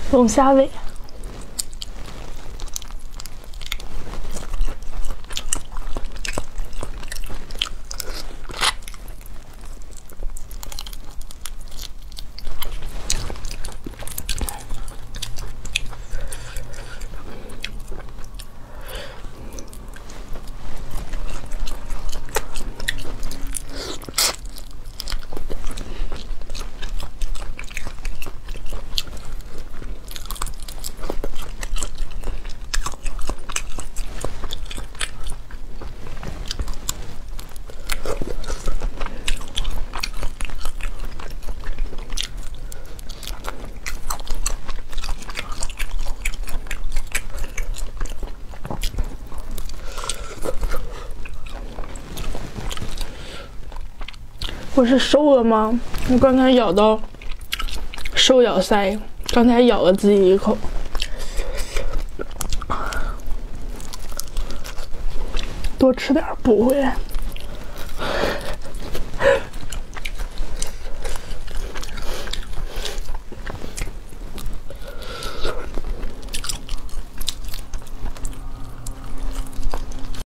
龙虾尾。我是瘦了吗？我刚才咬到手咬腮，刚才咬了自己一口。多吃点补回来。